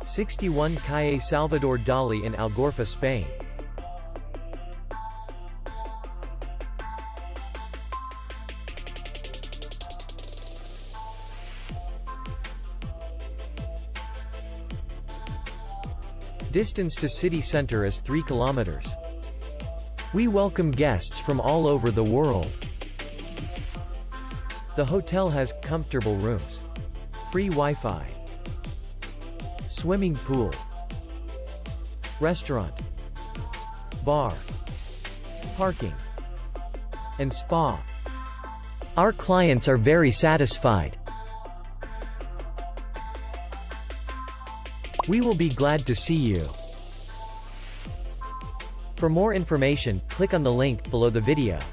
61 Calle Salvador Dali in Algorfa, Spain. Distance to city center is 3 kilometers. We welcome guests from all over the world. The hotel has comfortable rooms, free Wi-Fi, swimming pool, restaurant, bar, parking, and spa. Our clients are very satisfied. We will be glad to see you. For more information, click on the link below the video.